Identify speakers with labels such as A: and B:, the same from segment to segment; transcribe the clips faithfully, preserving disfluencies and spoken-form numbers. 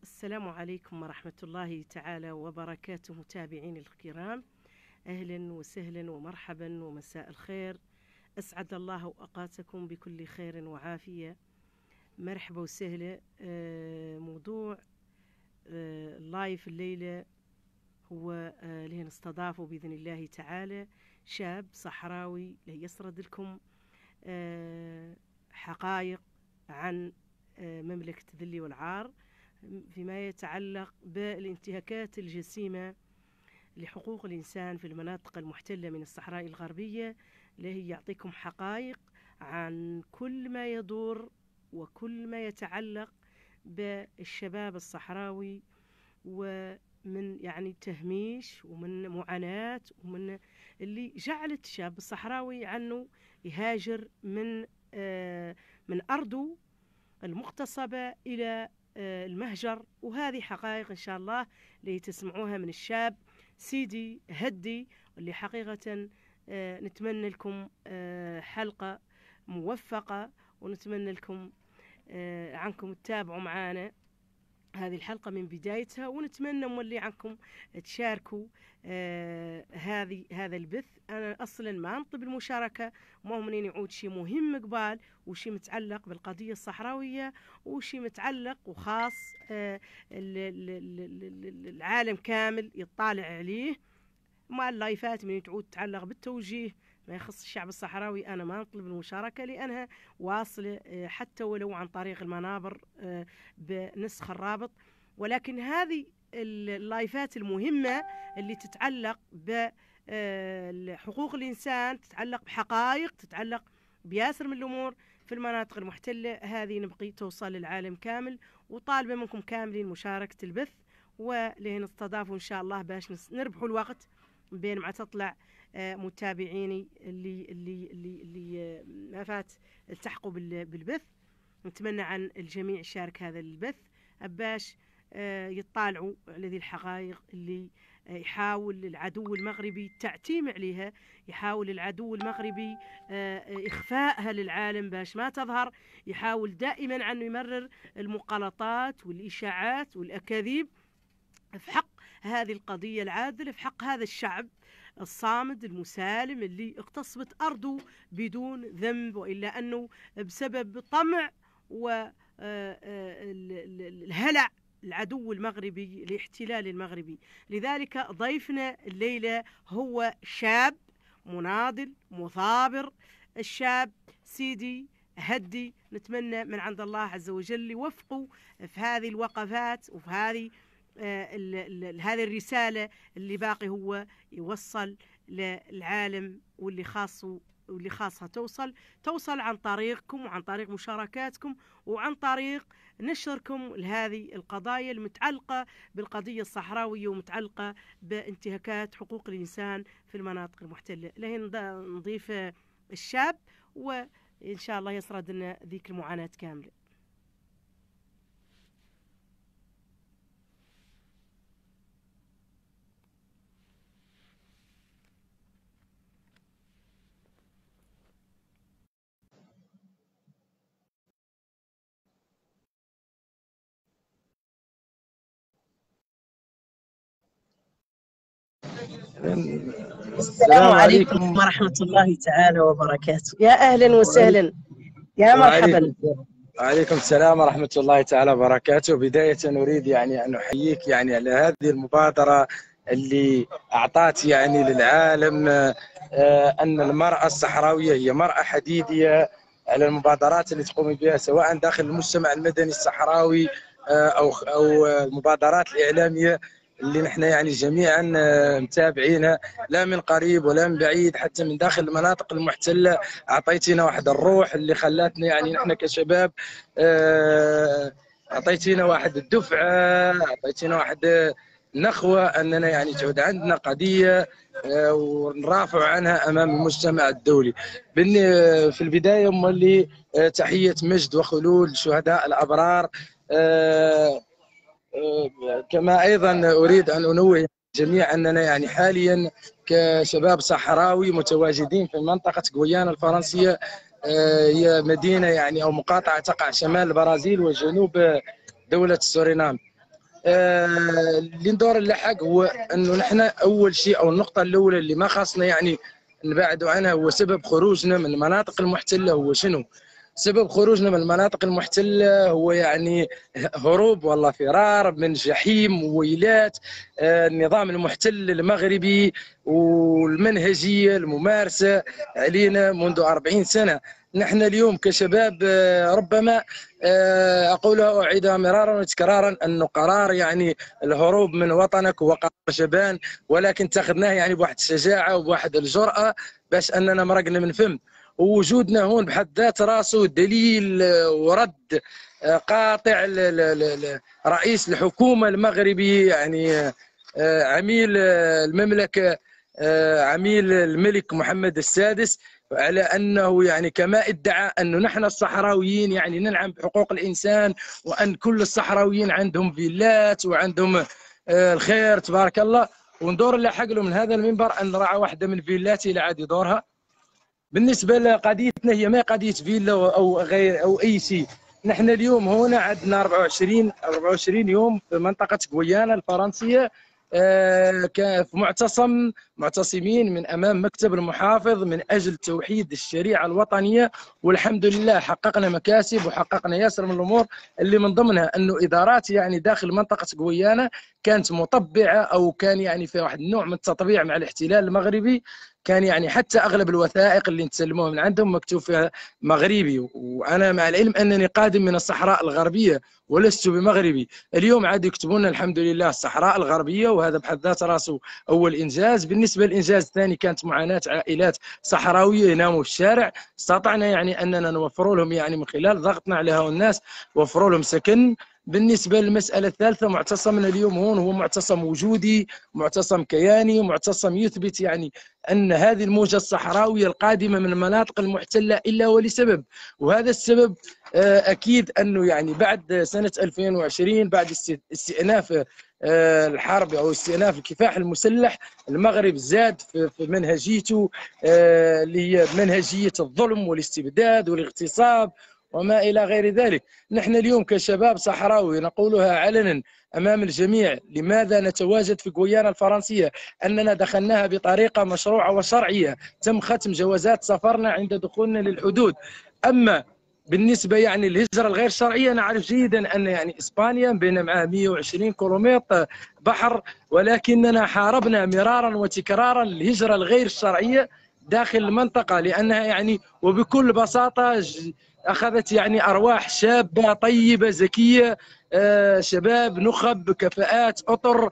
A: السلام عليكم ورحمة الله تعالى وبركاته. متابعين الكرام، أهلا وسهلا ومرحبا ومساء الخير. أسعد الله أوقاتكم بكل خير وعافية. مرحبا وسهلا. آه، موضوع آه، اللايف الليلة هو آه، اللي نستضافه بإذن الله تعالى شاب صحراوي ليسرد لكم آه، حقائق عن آه، مملكة ذلي والعار فيما يتعلق بالانتهاكات الجسيمة لحقوق الإنسان في المناطق المحتلة من الصحراء الغربية. اللي يعطيكم حقائق عن كل ما يدور وكل ما يتعلق بالشباب الصحراوي، ومن يعني تهميش ومن معاناة ومن اللي جعلت الشاب الصحراوي عنه يهاجر من آه من أرضه المغتصبة إلى المهجر. وهذه حقائق إن شاء الله اللي تسمعوها من الشاب سيدي هدي، اللي حقيقة نتمنى لكم حلقة موفقة، ونتمنى لكم عنكم تتابعوا معنا هذه الحلقة من بدايتها، ونتمنى مولي عنكم تشاركوا آه هذه هذا البث. أنا أصلا ما أنطب المشاركة، ما هو منين يعود شيء مهم قبال وشي متعلق بالقضية الصحراوية وشي متعلق وخاص آه العالم كامل يطالع عليه، مع اللايفات من تعود تتعلق بالتوجيه ما يخص الشعب الصحراوي. أنا ما أطلب المشاركة لأنها واصلة حتى ولو عن طريق المنابر بنسخ الرابط، ولكن هذه اللايفات المهمة اللي تتعلق بحقوق الإنسان، تتعلق بحقائق، تتعلق بياسر من الأمور في المناطق المحتلة، هذه نبقي توصل للعالم كامل. وطالبة منكم كاملين مشاركة البث، ولين نستضافوا إن شاء الله باش نربحوا الوقت بين ما تطلع متابعيني اللي اللي اللي اللي ما فات التحقوا بالبث. نتمنى عن الجميع يشارك هذا البث باش يطالعوا على ذي الحقائق اللي يحاول العدو المغربي التعتيم عليها، يحاول العدو المغربي إخفائها للعالم باش ما تظهر، يحاول دائما عنه يمرر المقالطات والإشاعات والأكاذيب في حق هذه القضية العادلة، في حق هذا الشعب الصامد المسالم اللي اغتصبت أرضه بدون ذنب، وإلا أنه بسبب طمع والهلع العدو المغربي الاحتلال المغربي. لذلك ضيفنا الليلة هو شاب مناضل مثابر، الشاب سيدي هدي. نتمنى من عند الله عز وجل يوفقه في هذه الوقفات وفي هذه هذه الرسالة اللي باقي هو يوصل للعالم، واللي خاصه واللي خاصها توصل توصل عن طريقكم وعن طريق مشاركاتكم وعن طريق نشركم لهذه القضايا المتعلقة بالقضية الصحراوية ومتعلقة بانتهاكات حقوق الإنسان في المناطق المحتلة. لهن نضيف الشاب وإن شاء الله يسرد لنا ذيك المعاناة كاملة. السلام عليكم ورحمة الله تعالى وبركاته. يا أهلا وسهلا، يا مرحبا.
B: وعليكم السلام ورحمة الله تعالى وبركاته. بداية نريد يعني أن نحييك يعني على هذه المبادرة اللي أعطت يعني للعالم أن المرأة الصحراوية هي مرأة حديدية، على المبادرات اللي تقوم بها سواء داخل المجتمع المدني الصحراوي أو أو المبادرات الإعلامية اللي نحن يعني جميعا متابعينها، لا من قريب ولا من بعيد، حتى من داخل المناطق المحتلة. أعطيتنا واحد الروح اللي خلاتنا يعني نحن كشباب، أعطيتنا واحد الدفعة، أعطيتنا واحد نخوة أننا يعني تعود عندنا قضية ونرافع عنها أمام المجتمع الدولي. في البداية مولي تحية مجد وخلود شهداء الأبرار. كما أيضا أريد أن أنوه جميع أننا يعني حاليا كشباب صحراوي متواجدين في منطقة غويانا الفرنسية، هي مدينة يعني أو مقاطعة تقع شمال البرازيل وجنوب دولة سورينام. اللي ندور نلحق هو انه نحن اول شيء او النقطه الاولى اللي ما خاصنا يعني نبعدوا عنها هو سبب خروجنا من المناطق المحتله. هو شنو؟ سبب خروجنا من المناطق المحتله هو يعني هروب والله فرار من جحيم وويلات النظام المحتل المغربي والمنهجيه الممارسه علينا منذ أربعين سنه. نحن اليوم كشباب ربما اقولها واعيدها مرارا وتكرارا انه قرار يعني الهروب من وطنك هو قرار جبان، ولكن اتخذناه يعني بواحد الشجاعه وبواحد الجرأه باش اننا مرقنا من فم. ووجودنا هون بحد ذات راسه دليل ورد قاطع لرئيس الحكومه المغربي يعني عميل المملكه عميل الملك محمد السادس على انه يعني كما ادعى انه نحن الصحراويين يعني ننعم بحقوق الانسان وان كل الصحراويين عندهم فيلات وعندهم الخير تبارك الله. وندور نلحق له من هذا المنبر ان راعى واحده من فيلاتي لا عاد يدورها. بالنسبه لقضيتنا هي ما قضيه فيلا او غير او اي شيء. نحن اليوم هنا عندنا أربعة وعشرين أربعة وعشرين يوم في منطقه غويانا الفرنسيه في معتصم معتصمين من امام مكتب المحافظ من اجل توحيد الشريعه الوطنيه، والحمد لله حققنا مكاسب وحققنا ياسر من الامور اللي من ضمنها انه ادارات يعني داخل منطقه غويانا كانت مطبعه او كان يعني في واحد النوع من التطبيع مع الاحتلال المغربي. كان يعني حتى اغلب الوثائق اللي نتسلموها من عندهم مكتوب فيها مغربي، وانا مع العلم انني قادم من الصحراء الغربيه ولست بمغربي. اليوم عاد يكتبون لنا الحمد لله الصحراء الغربيه، وهذا بحد ذات راسه اول انجاز. بالنسبه للانجاز الثاني كانت معاناه عائلات صحراويه يناموا في الشارع، استطعنا يعني اننا نوفر لهم يعني من خلال ضغطنا على هؤلاء الناس وفروا لهم سكن. بالنسبه للمساله الثالثه معتصمنا اليوم هون هو معتصم وجودي، معتصم كياني، معتصم يثبت يعني ان هذه الموجه الصحراويه القادمه من المناطق المحتله الا ولسبب، وهذا السبب اكيد انه يعني بعد سنه ألفين وعشرين بعد استئناف الحرب او استئناف الكفاح المسلح المغرب زاد في منهجيته اللي هي منهجيه الظلم والاستبداد والاغتصاب وما إلى غير ذلك. نحن اليوم كشباب صحراوي نقولها علنا أمام الجميع لماذا نتواجد في غويانا الفرنسية، أننا دخلناها بطريقة مشروعة وشرعية، تم ختم جوازات سفرنا عند دخولنا للحدود. أما بالنسبة يعني الهجرة الغير شرعية نعرف جيدا أن يعني إسبانيا بين معها مئة وعشرين كيلومتر بحر، ولكننا حاربنا مرارا وتكرارا الهجرة الغير الشرعية داخل المنطقة، لأنها يعني وبكل بساطة أخذت يعني أرواح شابة طيبة ذكية، آه شباب نخب كفاءات أطر،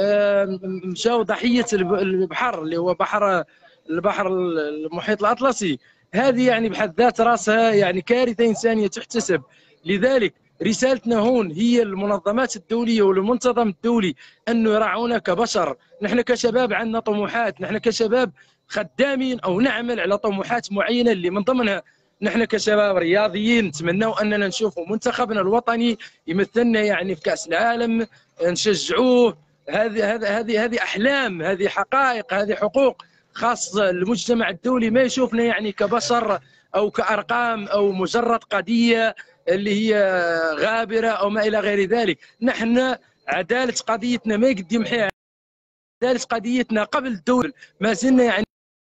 B: آه مشاو ضحية البحر اللي هو بحر البحر المحيط الأطلسي. هذه يعني بحد ذات راسها يعني كارثة إنسانية تحتسب. لذلك رسالتنا هون هي المنظمات الدولية والمنتظم الدولي أنه يراعونا كبشر. نحن كشباب عندنا طموحات، نحن كشباب خدامين أو نعمل على طموحات معينة اللي من ضمنها نحن كشباب رياضيين نتمنوا اننا نشوفوا منتخبنا الوطني يمثلنا يعني في كأس العالم، نشجعوه. هذه هذه هذه هذه احلام، هذه حقائق، هذه حقوق خاصه المجتمع الدولي ما يشوفنا يعني كبشر او كارقام او مجرد قضيه اللي هي غابره او ما الى غير ذلك. نحن عداله قضيتنا ما يقد يمحيها، عداله قضيتنا قبل الدول ما زلنا يعني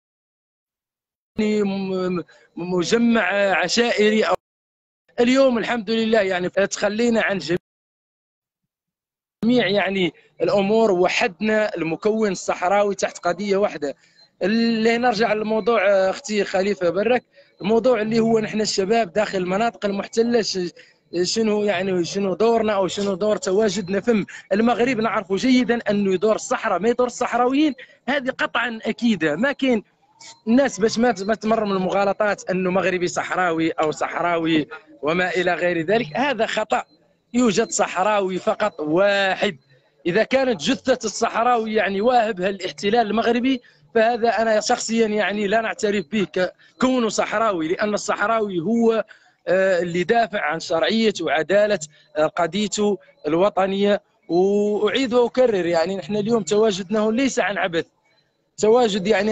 B: مجمع عشائري. أو اليوم الحمد لله يعني تخلينا عن جميع يعني الامور، وحدنا المكون الصحراوي تحت قضيه واحده. اللي نرجع للموضوع اختي خليفه برك، الموضوع اللي هو نحن الشباب داخل المناطق المحتله شنو يعني شنو دورنا او شنو دور تواجدنا فم. المغرب نعرف جيدا انه يدور الصحراء ما يدور الصحراويين، هذه قطعا اكيده. ما كاين الناس باش ما تمر من المغالطات انه مغربي صحراوي او صحراوي وما الى غير ذلك، هذا خطا. يوجد صحراوي فقط واحد. اذا كانت جثه الصحراوي يعني واهبها الاحتلال المغربي فهذا انا شخصيا يعني لا نعترف به كونه صحراوي، لان الصحراوي هو اللي دافع عن شرعيه وعداله قضيته الوطنيه. واعيد واكرر يعني نحن اليوم تواجدنا ليس عن عبث، تواجد يعني راي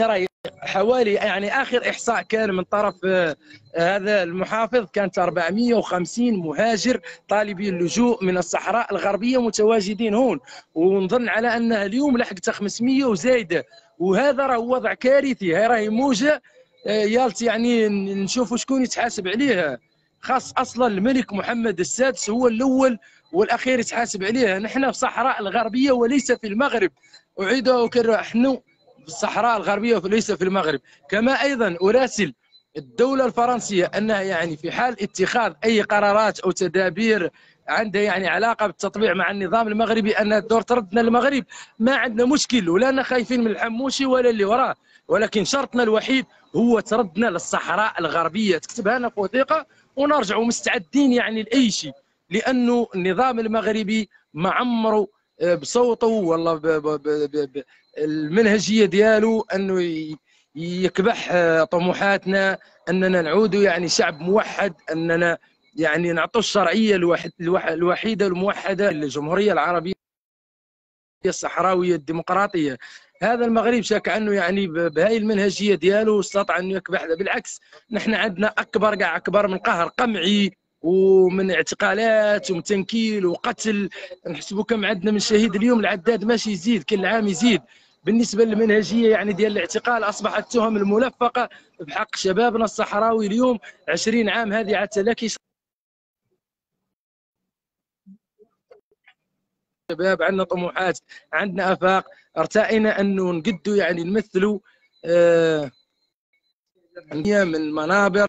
B: حوالي يعني آخر إحصاء كان من طرف هذا المحافظ كانت أربعمئة وخمسين مهاجر طالبي اللجوء من الصحراء الغربية متواجدين هون، ونظن على أنها اليوم لحقت خمسمئة وزايدة، وهذا راه وضع كارثي. هاي راهي موجة يالت يعني نشوفوا شكون يتحاسب عليها. خاص أصلا الملك محمد السادس هو الأول والأخير يتحاسب عليها. نحن في الصحراء الغربية وليس في المغرب، أعيد وأكرر، نحن في الصحراء الغربية وليس في المغرب. كما أيضا أراسل الدولة الفرنسية أنها يعني في حال اتخاذ أي قرارات أو تدابير عندها يعني علاقة بالتطبيع مع النظام المغربي أنها تدور تردنا المغرب. ما عندنا مشكل ولا خايفين من الحموشي ولا اللي وراه، ولكن شرطنا الوحيد هو تردنا للصحراء الغربية. تكتبها لنا في وثيقة ونرجعوا مستعدين يعني لأي شيء، لأنه النظام المغربي ما عمره بصوته والله المنهجيه ديالو انه يكبح طموحاتنا اننا نعود يعني شعب موحد، اننا يعني نعطوا الشرعيه الوحيد الوحيده الموحده للجمهوريه العربيه الصحراويه الديمقراطيه. هذا المغرب شاك عنه يعني بهاي المنهجيه ديالو استطاع انه يكبح. بالعكس نحن عندنا اكبر كاع اكبر من قهر قمعي ومن اعتقالات ومن تنكيل وقتل. نحسبوا كم عندنا من شهيد اليوم، العداد ماشي يزيد، كل عام يزيد. بالنسبه للمنهجيه يعني ديال الاعتقال اصبحت التهم الملفقه بحق شبابنا الصحراوي اليوم عشرين عام. هذه عاد تلاكي شباب، عندنا طموحات، عندنا افاق، ارتئينا انه نقدوا يعني نمثلوا آه من منابر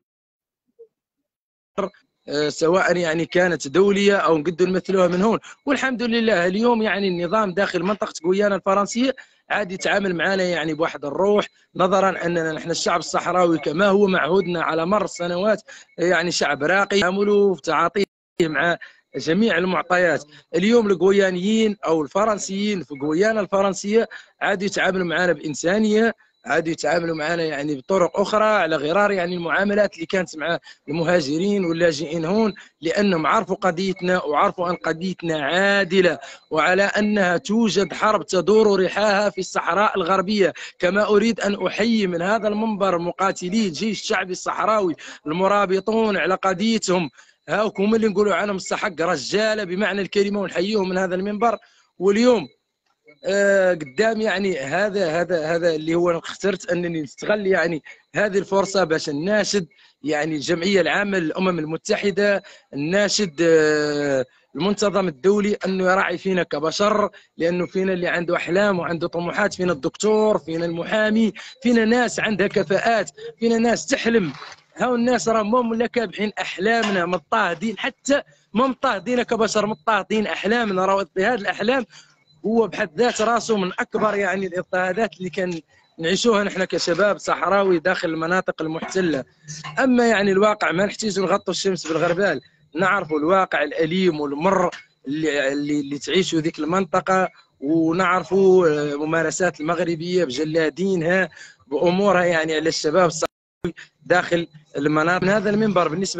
B: سواء يعني كانت دوليه او نقدروا نمثلوها من هون. والحمد لله اليوم يعني النظام داخل منطقه غويانا الفرنسيه عاد يتعامل معنا يعني بواحد الروح، نظرا اننا نحن الشعب الصحراوي كما هو معهودنا على مر السنوات يعني شعب راقي يعاملوا في تعاطيه مع جميع المعطيات. اليوم الغويانيين او الفرنسيين في غويانا الفرنسيه عادوا يتعاملوا معنا بانسانيه، عادوا يتعاملوا معنا يعني بطرق اخرى على غرار يعني المعاملات اللي كانت مع المهاجرين واللاجئين هون، لانهم عرفوا قضيتنا وعرفوا ان قضيتنا عادله وعلى انها توجد حرب تدور رحاها في الصحراء الغربيه. كما اريد ان احيي من هذا المنبر مقاتلي الجيش الشعبي الصحراوي المرابطون على قضيتهم، هاكم اللي نقولوا عنهم الصحق رجاله بمعنى الكلمه، ونحييهم من هذا المنبر. واليوم آه قدام يعني هذا هذا هذا اللي هو اخترت انني نستغل يعني هذه الفرصه باش نناشد يعني الجمعيه العامه للامم المتحده، نناشد آه المنتظم الدولي انه يراعي فينا كبشر، لانه فينا اللي عنده احلام وعنده طموحات، فينا الدكتور، فينا المحامي، فينا ناس عندها كفاءات، فينا ناس تحلم. هاو الناس راه مو ولا كابحين احلامنا، مضطهدين، حتى مو مضطهدين كبشر، مضطهدين احلامنا. راه اضطهاد الاحلام هو بحد ذات راسه من اكبر يعني الاضطهادات اللي كان نعيشوها نحن كشباب صحراوي داخل المناطق المحتله. اما يعني الواقع ما نحتاج نغطوا الشمس بالغربال، نعرفوا الواقع الاليم والمر اللي اللي, اللي تعيشه ذيك المنطقه، ونعرفوا الممارسات المغربيه بجلادينها بامورها يعني على الشباب الصحراوي داخل المناطق. من هذا المنبر بالنسبه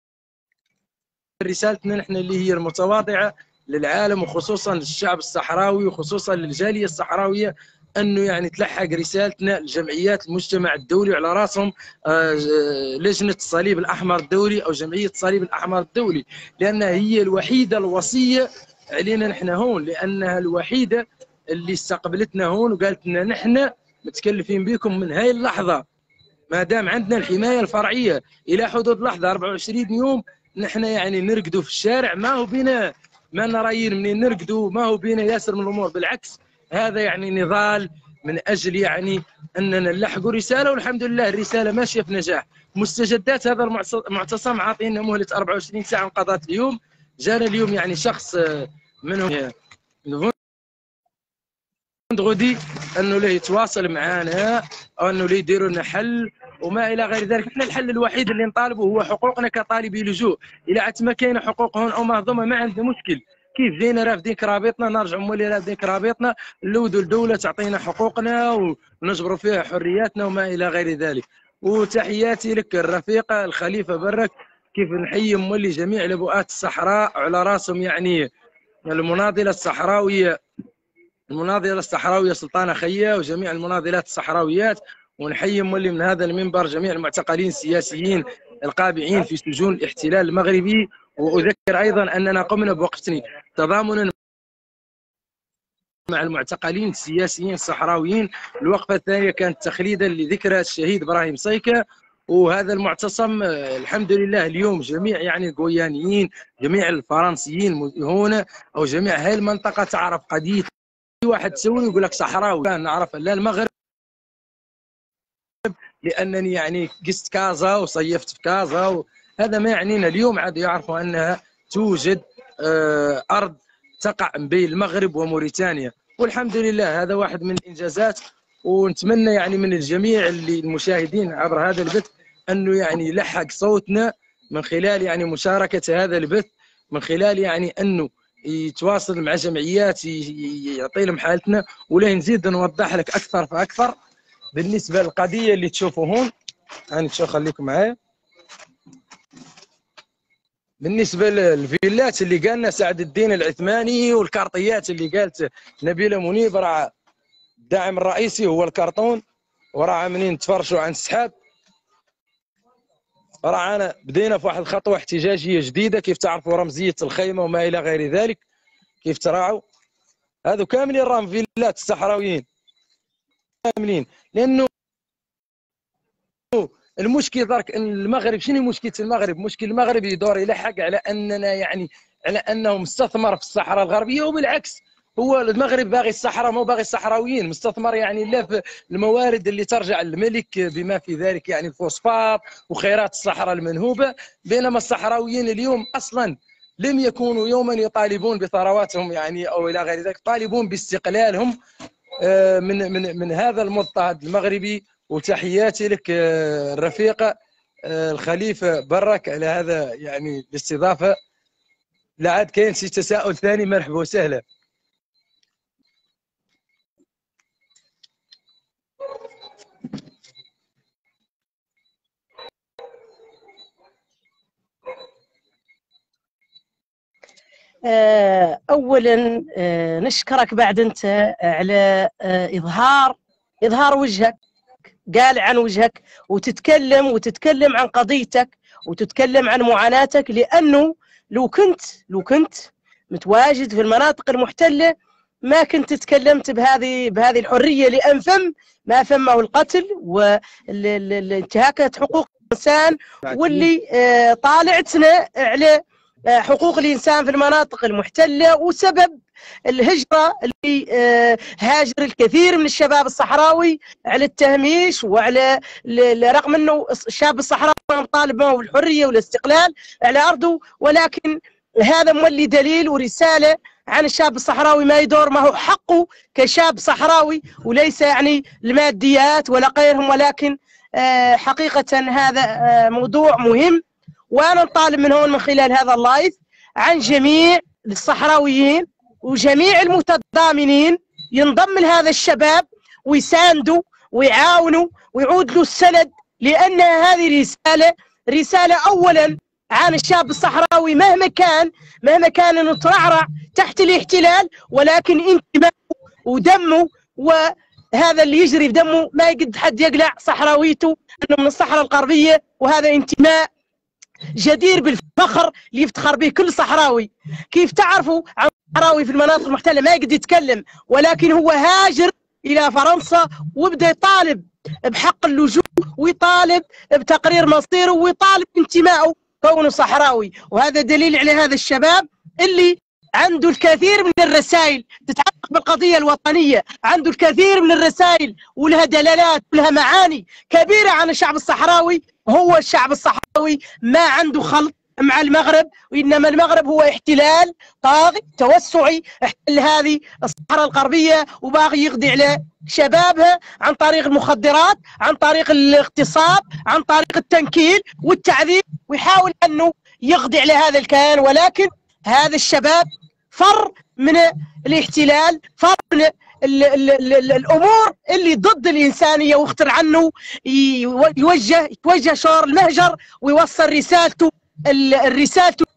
B: رسالتنا نحن اللي هي المتواضعه للعالم وخصوصا للشعب الصحراوي وخصوصا للجاليه الصحراويه، انه يعني تلحق رسالتنا لجمعيات المجتمع الدولي وعلى راسهم لجنه الصليب الاحمر الدولي او جمعيه الصليب الاحمر الدولي، لانها هي الوحيده الوصيه علينا نحن هون، لانها الوحيده اللي استقبلتنا هون وقالت لنا نحن متكلفين بكم من هاي اللحظه، ما دام عندنا الحمايه الفرعيه الى حدود لحظه أربعة وعشرين يوم نحن يعني نرقدوا في الشارع، ما هو بينا ما نرايين منين نرقدوا، ما هو بينا ياسر من الامور، بالعكس هذا يعني نضال من اجل يعني اننا نلحقوا رساله، والحمد لله الرساله ماشيه في نجاح. مستجدات هذا المعتصم عاطينا مهله أربعة وعشرين ساعه انقضت اليوم. جانا اليوم يعني شخص منهم غدي انه له يتواصل معنا او انه له يديروا لنا حل وما الى غير ذلك. احنا الحل الوحيد اللي نطالبه هو حقوقنا كطالبي لجوء. الى عاد ما كاينه حقوق هون او مهضومه ما عندنا مشكل، كيف جينا رافدين كرابطنا نرجعوا مولي رافدين كرابطنا، نلودوا الدوله تعطينا حقوقنا ونجبروا فيها حرياتنا وما الى غير ذلك. وتحياتي لك الرفيقه الخليفه برك، كيف نحيي مولي جميع لبؤات الصحراء على راسهم يعني المناضله الصحراويه المناضله الصحراويه سلطانه خيه وجميع المناضلات الصحراويات، ونحيي مولي من هذا المنبر جميع المعتقلين السياسيين القابعين في سجون الاحتلال المغربي. وأذكر أيضا أننا قمنا بوقف تضامنا مع المعتقلين السياسيين الصحراويين. الوقفة الثانية كانت تخليدا لذكرى الشهيد إبراهيم صيكة. وهذا المعتصم الحمد لله اليوم جميع يعني الجويانيين، جميع الفرنسيين هنا أو جميع هذه المنطقة تعرف قضية. واحد تسولني يقول لك صحراوي، نعرف لا المغرب لأنني يعني قست كازا وصيفت في كازا، وهذا ما يعنينا. اليوم عاد يعرفوا أنها توجد أرض تقع بين المغرب وموريتانيا، والحمد لله هذا واحد من الإنجازات. ونتمنى يعني من الجميع اللي المشاهدين عبر هذا البث أنه يعني يلحق صوتنا من خلال يعني مشاركة هذا البث، من خلال يعني أنه يتواصل مع جمعيات يعطي لهم حالتنا، ولا نزيد نوضح لك أكثر فأكثر بالنسبة للقضية اللي تشوفوا هون. أنا شو خليكم معايا. بالنسبة للفيلات اللي قالنا سعد الدين العثماني والكارطيات اللي قالت نبيلة منيب، راه الداعم الرئيسي هو الكرتون، وراه منين تفرشوا عن السحاب. رانا بدينا في واحد الخطوة احتجاجية جديدة، كيف تعرفوا رمزية الخيمة وما إلى غير ذلك، كيف تراعوا هذو كاملين راهم فيلات الصحراويين كاملين. لأنه المشكل درك ان المغرب، شنو مشكله المغرب؟ مشكل المغرب يدور يلحق على اننا يعني على انه مستثمر في الصحراء الغربيه، وبالعكس هو المغرب باغي الصحراء، مو باغي الصحراويين. مستثمر يعني لا في الموارد اللي ترجع للملك بما في ذلك يعني الفوسفات وخيرات الصحراء المنهوبه، بينما الصحراويين اليوم اصلا لم يكونوا يوما يطالبون بثرواتهم يعني او الى غير ذلك، طالبون باستقلالهم من من من هذا المضطهد المغربي. وتحياتي لك الرفيقة الخليفة برك على هذا يعني الاستضافة. لا عاد كاين شي تساؤل ثاني، مرحبا وسهلا.
A: أولا نشكرك بعد أنت على إظهار إظهار وجهك، قال عن وجهك، وتتكلم وتتكلم عن قضيتك وتتكلم عن معاناتك. لأنه لو كنت لو كنت متواجد في المناطق المحتلة ما كنت تكلمت بهذه بهذه الحرية، لأن فم ما فمه القتل والانتهاكات حقوق الإنسان، واللي طالعتنا على حقوق الإنسان في المناطق المحتلة، وسبب الهجرة اللي هاجر الكثير من الشباب الصحراوي على التهميش، وعلى رغم أنه الشاب الصحراوي طالب معه بالحرية والاستقلال على أرضه، ولكن هذا مولي دليل ورسالة عن الشاب الصحراوي ما يدور ما هو حقه كشاب صحراوي، وليس يعني الماديات ولا غيرهم. ولكن حقيقة هذا موضوع مهم، وأنا نطالب من هون من خلال هذا اللايف عن جميع الصحراويين وجميع المتضامنين ينضم لهذا الشباب ويساندوا ويعاونوا ويعود له السند، لأن هذه رسالة رسالة أولا عن الشاب الصحراوي مهما كان مهما كان انه ترعرع تحت الاحتلال، ولكن انتماءه ودمه وهذا اللي يجري بدمه ما يقد حد يقلع صحراويته انه من الصحراء الغربية، وهذا انتماء جدير بالفخر اللي يفتخر به كل صحراوي. كيف تعرفوا عن صحراوي في المناطق المحتلة ما يقدر يتكلم، ولكن هو هاجر إلى فرنسا وبدأ يطالب بحق اللجوء ويطالب بتقرير مصيره ويطالب بانتمائه كونه صحراوي. وهذا دليل على هذا الشباب اللي عنده الكثير من الرسائل تتعلق بالقضية الوطنية، عنده الكثير من الرسائل ولها دلالات ولها معاني كبيرة عن الشعب الصحراوي. هو الشعب الصحراوي ما عنده خلط مع المغرب، وإنما المغرب هو احتلال طاغي توسعي احتل هذه الصحراء الغربية، وباغي يقضي على شبابها عن طريق المخدرات، عن طريق الاغتصاب، عن طريق التنكيل والتعذيب، ويحاول أنه يقضي على هذا الكيان. ولكن هذا الشباب فر من الاحتلال، فر من ال ال ال ال الامور اللي ضد الانسانيه، واختر عنه يوجه يتوجه شعار المهجر ويوصل رسالته رسالته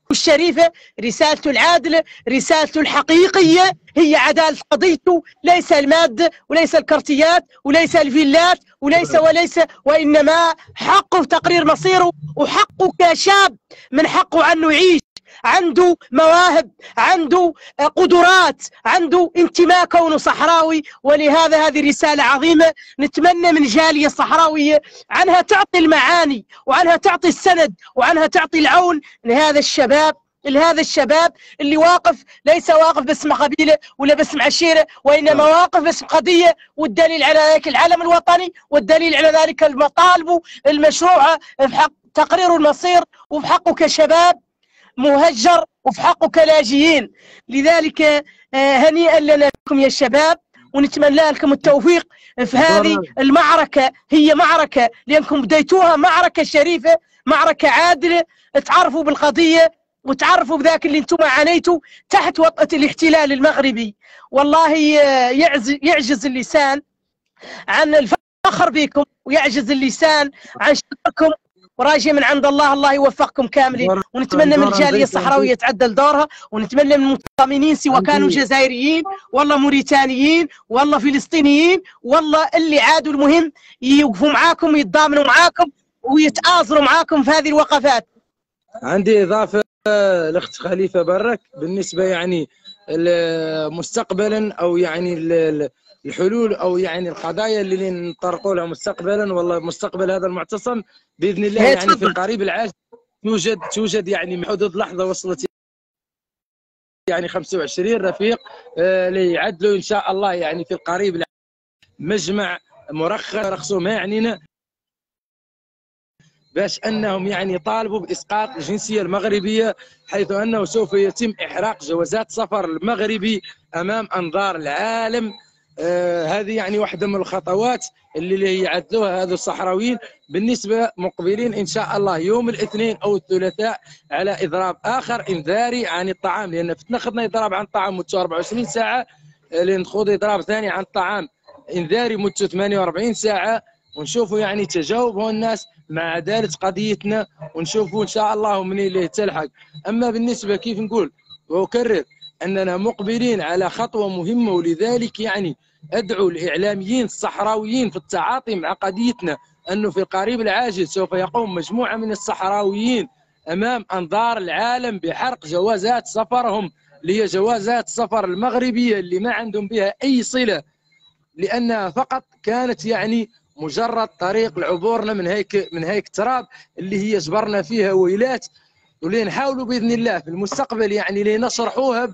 C: الشريفة، رسالته العادلة، رسالته الحقيقية هي عدالة قضيته، ليس المادة وليس الكرتيات وليس الفيلات وليس وليس وإنما حقه تقرير مصيره، وحقه كشاب من حقه أنه يعيش، عنده مواهب، عنده قدرات، عنده انتماء كونه صحراوي. ولهذا هذه رسالة عظيمة نتمنى من الجالية الصحراوية عنها تعطي المعاني وعنها تعطي السند وعنها تعطي العون لهذا الشباب، لهذا الشباب اللي واقف، ليس واقف باسم قبيلة ولا باسم عشيرة، وإنما واقف باسم قضية. والدليل على ذلك العلم الوطني، والدليل على ذلك المطالب المشروعة في حق تقرير المصير وفي حقه كشباب مهجر وفي حقه كلاجئين. لذلك هنيئا لنا بكم يا الشباب، ونتمنى لكم التوفيق في هذه المعركة. هي معركة لأنكم بديتوها معركة شريفة، معركة عادلة، تعرفوا بالقضية وتعرفوا بذاك اللي انتم عانيتوا تحت وطأة الاحتلال المغربي. والله يعجز, يعجز اللسان عن الفخر بكم، ويعجز اللسان عن شكركم، وراجي من عند الله الله يوفقكم كاملين. ونتمنى من الجالية الصحراوية تعدل دورها، ونتمنى من المطمئنين سواء كانوا جزائريين والله موريتانيين والله فلسطينيين والله اللي عادوا، المهم يوقفوا معاكم ويتضامنوا معاكم ويتآزروا معاكم في هذه الوقفات.
B: عندي إضافة الأخت خليفة برك بالنسبة يعني مستقبلا أو يعني الحلول او يعني القضايا اللي نطرقوا لها مستقبلا. والله مستقبل هذا المعتصم باذن الله يعني في القريب العاجل توجد توجد يعني حدود لحظه وصلت يعني خمسة وعشرين رفيق آه ليعدلوا ان شاء الله يعني في القريب العاجل مجمع مرخص رخصوا ما يعنينا باش انهم يعني يطالبوا باسقاط الجنسيه المغربيه، حيث انه سوف يتم احراق جوازات سفر المغربي امام انظار العالم. آه هذه يعني واحدة من الخطوات اللي يعدلوها هذو الصحراويين. بالنسبة مقبلين إن شاء الله يوم الاثنين أو الثلاثاء على إضراب آخر إنذاري عن الطعام، لأن فتناخذنا إضراب عن الطعام مدته أربعة وعشرين ساعة، لنخوض إضراب ثاني عن الطعام إنذاري مدته ثمانية وأربعين ساعة، ونشوفوا يعني تجاوب الناس مع عدالة قضيتنا، ونشوفوا إن شاء الله من اللي تلحق. أما بالنسبة كيف نقول وأكرر أننا مقبلين على خطوة مهمة، ولذلك يعني أدعو الإعلاميين الصحراويين في التعاطي مع قضيتنا، أنه في القريب العاجل سوف يقوم مجموعة من الصحراويين أمام أنظار العالم بحرق جوازات سفرهم، اللي هي جوازات سفر المغربية اللي ما عندهم بها أي صلة، لأنها فقط كانت يعني مجرد طريق لعبورنا من هيك من هيك تراب اللي هي جبرنا فيها ويلات، واللي نحاولوا باذن الله في المستقبل يعني اللي نشرحوها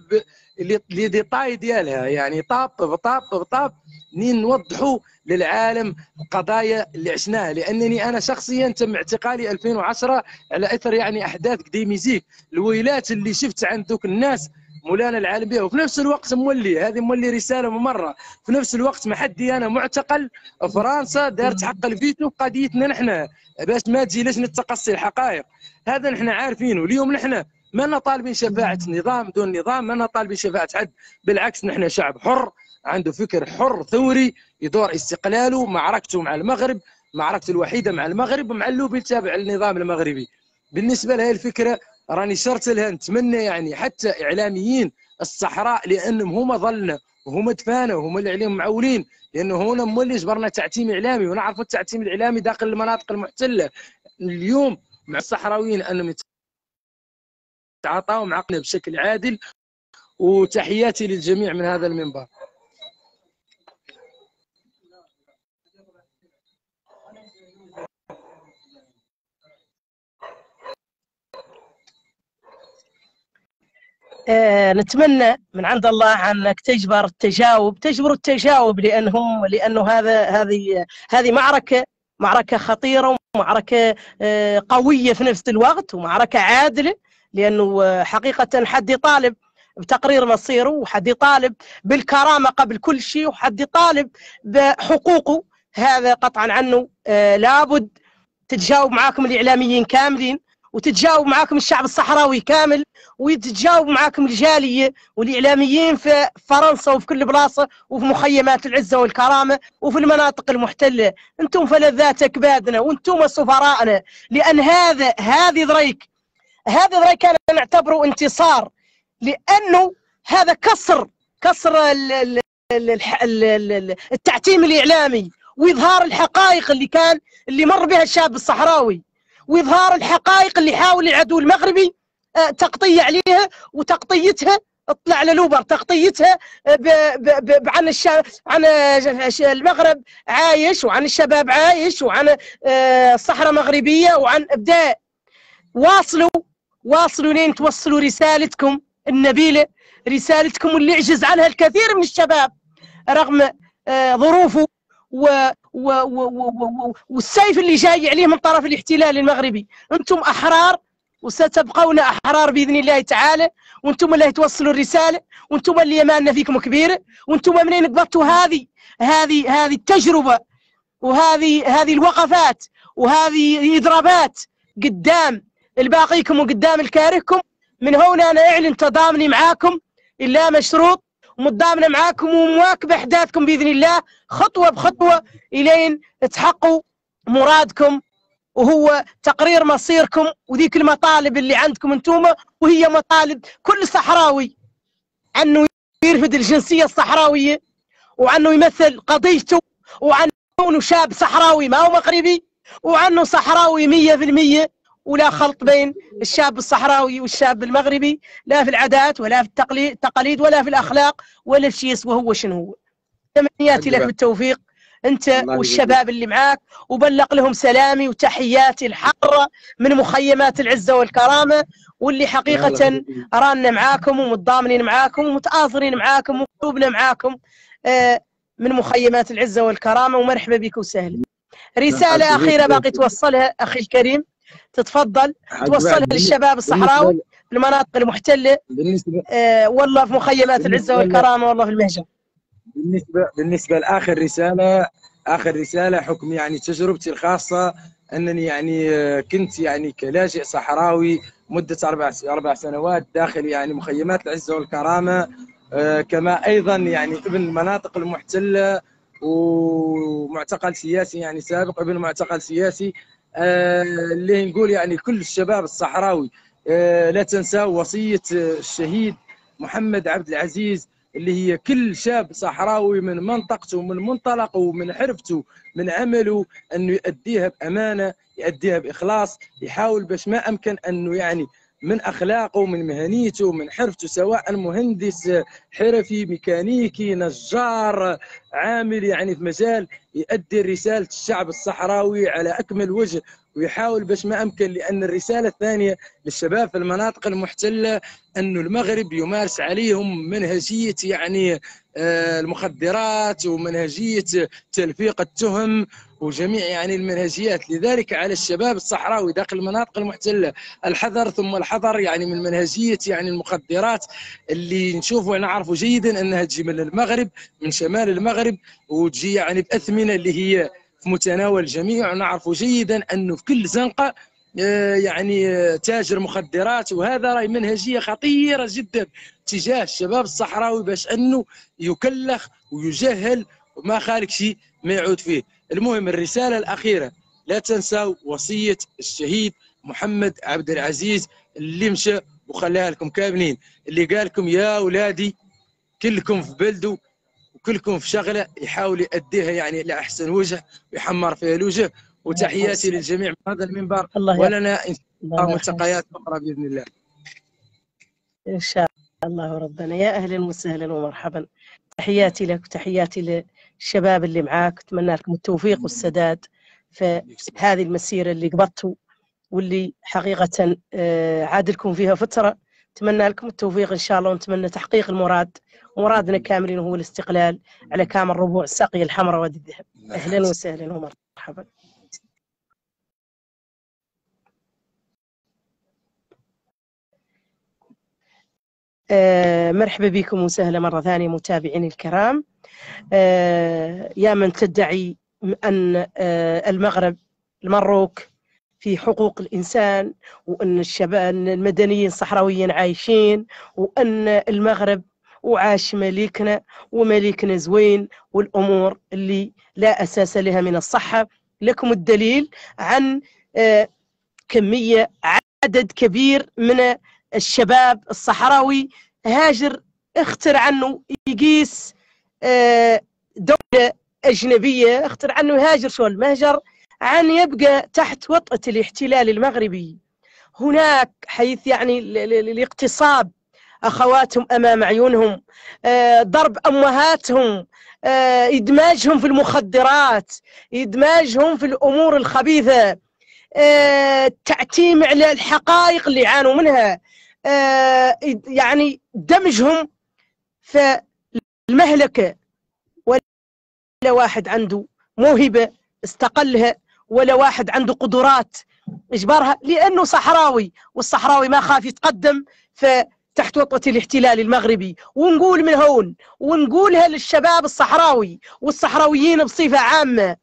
B: لي ديطاي ديالها، يعني طاب بطاب بطاب نوضحوا للعالم القضايا اللي عشناها. لانني انا شخصيا تم اعتقالي ألفين وعشرة على اثر يعني احداث قديميزيك، الويلات اللي شفت عند دوك الناس مولانا العالم بها. وفي نفس الوقت مولي هذه مولي رساله ممره، في نفس الوقت محدي انا معتقل فرنسا دارت حق الفيتو قضيتنا نحن باش ما تجي لجنه تقصي الحقائق، هذا نحن عارفينه. اليوم نحن ما طالبين شفاعه نظام دون نظام، ما طالبين شفاعه حد، بالعكس نحن شعب حر عنده فكر حر ثوري يدور استقلاله، معركته مع المغرب معركته الوحيده مع المغرب ومع اللوبي التابع للنظام المغربي. بالنسبه لهي الفكره راني شرت لها، نتمنى يعني حتى اعلاميين الصحراء لانهم هما ظلنا وهما دفانا وهما اللي عليهم معولين، لانه هنا هما اللي جبرنا تعتيم اعلامي، ونعرفوا التعتيم الاعلامي داخل المناطق المحتله. اليوم مع الصحراويين انهم يتعاطوا معنا بشكل عادل، وتحياتي للجميع من هذا المنبر.
C: آه نتمنى من عند الله انك تجبر التجاوب، تجبر التجاوب لانهم لانه هذا هذه هذه معركه معركه خطيره ومعركه آه قويه في نفس الوقت، ومعركه عادله، لانه حقيقه حد يطالب بتقرير مصيره، وحد يطالب بالكرامه قبل كل شيء، وحد يطالب بحقوقه. هذا قطعا عنه آه لابد تتجاوب معاكم الاعلاميين كاملين، وتتجاوب معاكم الشعب الصحراوي كامل، وتتجاوب معاكم الجاليه والاعلاميين في فرنسا وفي كل بلاصه، وفي مخيمات العزه والكرامه، وفي المناطق المحتله. انتم فلذات اكبادنا وانتم سفراءنا، لان هذا هذه ضريك هذا كان نعتبره انتصار، لأنه هذا كسر كسر التعتيم الإعلامي وإظهار الحقائق اللي كان اللي مر بها الشاب الصحراوي، وإظهار الحقائق اللي حاول العدو المغربي تغطية عليها وتغطيتها اطلع على لوبر تغطيتها عن الشاب عن المغرب عايش، وعن الشباب عايش، وعن الصحراء مغربية، وعن ابداء. واصلوا واصلوا لين توصلوا رسالتكم النبيلة، رسالتكم اللي عجز عنها الكثير من الشباب رغم ظروفه و و و و والسيف اللي جاي عليه من طرف الاحتلال المغربي. انتم احرار وستبقون احرار باذن الله تعالى، وانتم اللي توصلوا الرساله، وانتم اللي اماننا فيكم كبيره، وانتم منين قبضتوا هذه هذه هذه التجربه وهذه هذه الوقفات وهذه اضرابات قدام الباقيكم وقدام الكارهكم، من هنا انا اعلن تضامني معاكم الا مشروط، ومتضامنه معاكم ومواكبه احداثكم باذن الله خطوه بخطوه الين تحققوا مرادكم، وهو تقرير مصيركم وذيك المطالب اللي عندكم انتم، وهي مطالب كل صحراوي عنه يرفض الجنسيه الصحراويه، وعنه يمثل قضيته، وعنه شاب صحراوي ما هو مغربي، وعنه صحراوي مية بالمية، ولا خلط بين الشاب الصحراوي والشاب المغربي، لا في العادات ولا في التقاليد ولا في الاخلاق ولا في شيء يسوى هو شنو هو. تمنياتي لك بالتوفيق انت والشباب اللي معاك، وبلغ لهم سلامي وتحياتي الحاره من مخيمات العزه والكرامه، واللي حقيقه رانا معاكم ومتضامنين معاكم ومتآزرين معاكم وقلوبنا معاكم من مخيمات العزه والكرامه، ومرحبا بك وسهلا. رساله اخيره باقي توصلها اخي الكريم، تتفضل توصلها للشباب الصحراوي في المناطق المحتله، بالنسبه آه والله في مخيمات العزه والكرامه، والله في المهجر.
B: بالنسبه بالنسبه لاخر رساله اخر رساله حكم يعني تجربتي الخاصه، انني يعني كنت يعني كلاجئ صحراوي مده اربع اربع سنوات داخل يعني مخيمات العزه والكرامه، آه كما ايضا يعني ابن المناطق المحتله ومعتقل سياسي يعني سابق ابن معتقل سياسي. آه اللي نقول يعني كل الشباب الصحراوي آه لا تنسوا وصية الشهيد محمد عبد العزيز، اللي هي كل شاب صحراوي من منطقته من منطلقه ومن حرفته من عمله أنه يؤديها بأمانة، يؤديها بإخلاص، يحاول باش ما أمكن أنه يعني من أخلاقه من مهنيته من حرفته، سواء مهندس حرفي ميكانيكي نجار عامل يعني في مجال، يؤدي رسالة الشعب الصحراوي على أكمل وجه ويحاول باش ما أمكن. لأن الرسالة الثانية للشباب في المناطق المحتلة أنه المغرب يمارس عليهم منهجية يعني المخدرات ومنهجية تلفيق التهم وجميع يعني المنهجيات. لذلك على الشباب الصحراوي داخل المناطق المحتلة الحذر ثم الحذر يعني من منهجية يعني المخدرات اللي نشوفوا ونعرفوا جيدا أنها تجي من المغرب من شمال المغرب، وتجي يعني بأثمنة اللي هي في متناول الجميع، ونعرفوا جيدا أنه في كل زنقة يعني تاجر مخدرات، وهذا راي منهجيه خطيره جدا تجاه الشباب الصحراوي باش انه يكلخ ويجهل وما خالق شيء ما يعود فيه. المهم الرساله الاخيره لا تنسوا وصيه الشهيد محمد عبد العزيز اللي مشى وخلاها لكم كاملين، اللي قال لكم يا اولادي كلكم في بلده وكلكم في شغله يحاول يؤديها يعني على احسن وجه ويحمر فيها الوجه. وتحياتي للجميع من هذا المنبر، ولنا ان شاء الله ملتقيات اخرى باذن الله.
C: ان شاء الله ربنا. يا اهلا وسهلا ومرحبا، تحياتي لك وتحياتي للشباب اللي معاك، اتمنى لكم التوفيق والسداد في هذه المسيره اللي قبضتوا واللي حقيقه عادلكم فيها فتره. اتمنى لكم التوفيق ان شاء الله، ونتمنى تحقيق المراد، ومرادنا كاملين هو الاستقلال على كامل ربوع الساقيه الحمراء وادي الذهب. اهلا وسهلا ومرحبا. آه مرحبا بكم وسهلا مرة ثانية متابعين الكرام. آه يا من تدعي أن آه المغرب المروك في حقوق الإنسان، وأن الشباب المدنيين الصحراويين عايشين، وأن المغرب وعاش مليكنا ومليكنا زوين، والأمور اللي لا أساس لها من الصحة. لكم الدليل عن آه كمية عدد كبير من الشباب الصحراوي هاجر اختر عنه يقيس دولة أجنبية، اختر عنه يهاجر شو المهجر عن يبقى تحت وطأة الاحتلال المغربي هناك، حيث يعني الاغتصاب أخواتهم أمام عيونهم، ضرب أمهاتهم، إدماجهم في المخدرات، إدماجهم في الأمور الخبيثة، تعتيم على الحقائق اللي عانوا منها، يعني دمجهم في المهلكة. ولا واحد عنده موهبة استقلها، ولا واحد عنده قدرات إجبارها، لأنه صحراوي، والصحراوي ما خاف يتقدم فتحت وطأة الاحتلال المغربي. ونقول من هون ونقولها للشباب الصحراوي والصحراويين بصفة عامة،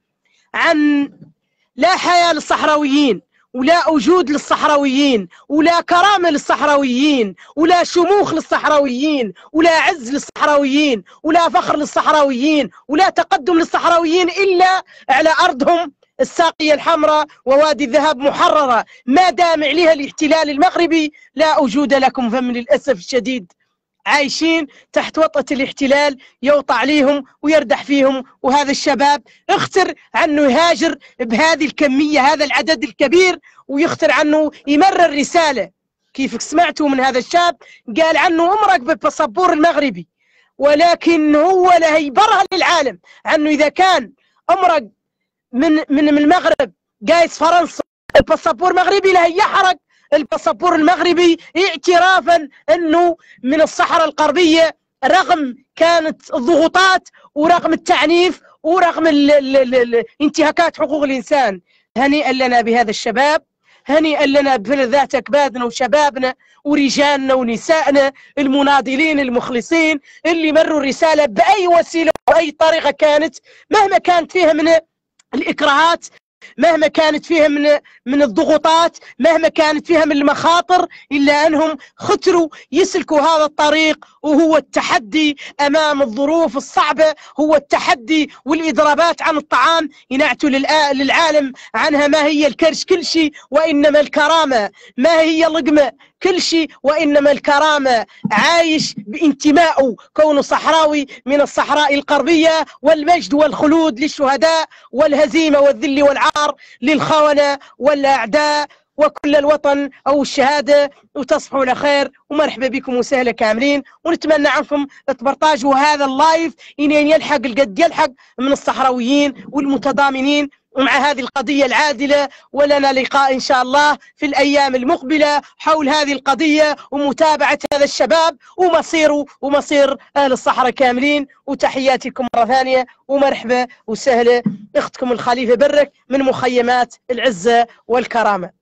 C: عن لا حياة للصحراويين، ولا وجود للصحراويين، ولا كرامة للصحراويين، ولا شموخ للصحراويين، ولا عز للصحراويين، ولا فخر للصحراويين، ولا تقدم للصحراويين إلا على أرضهم الساقية الحمراء ووادي الذهب محررة. ما دام عليها الاحتلال المغربي لا وجود لكم، فمن للأسف الشديد عايشين تحت وطأة الاحتلال يوطى عليهم ويردح فيهم. وهذا الشباب اختر عنه يهاجر بهذه الكمية، هذا العدد الكبير، ويختر عنه يمرر رسالة. كيف سمعتوا من هذا الشاب قال عنه امرق بالباسبور المغربي، ولكن هو له يبرهن للعالم عنه إذا كان امرق من من من المغرب قايس فرنسا الباسبور المغربي له يحرق الباسبور المغربي اعترافا انه من الصحراء الغربيه، رغم كانت الضغوطات ورغم التعنيف ورغم ال ال ال انتهاكات حقوق الانسان. هنيئا لنا بهذا الشباب، هنيئا لنا بفلذات اكبادنا وشبابنا ورجالنا ونسائنا المناضلين المخلصين اللي مروا الرساله باي وسيله واي طريقه كانت، مهما كانت فيها من الاكراهات، مهما كانت فيها من من الضغوطات، مهما كانت فيها من المخاطر، إلا أنهم ختروا يسلكوا هذا الطريق. وهو التحدي أمام الظروف الصعبة، هو التحدي والإضرابات عن الطعام، ينعتوا للعالم عنها ما هي الكرش كل شيء وإنما الكرامة، ما هي اللقمة كل شيء وإنما الكرامة. عايش بانتمائه كونه صحراوي من الصحراء الغربية، والمجد والخلود للشهداء، والهزيمة والذل والعار للخونة والأعداء، وكل الوطن أو الشهادة. وتصبحوا على خير ومرحبا بكم وسهلا كاملين، ونتمنى عنكم تبرتاجوا هذا اللايف إن يلحق القد يلحق من الصحراويين والمتضامنين مع هذه القضية العادلة. ولنا لقاء إن شاء الله في الأيام المقبلة حول هذه القضية ومتابعة هذا الشباب ومصيره ومصير أهل الصحراء كاملين. وتحياتكم مرة ثانية ومرحبا وسهلا، أختكم الخليفة برك من مخيمات العزة والكرامة.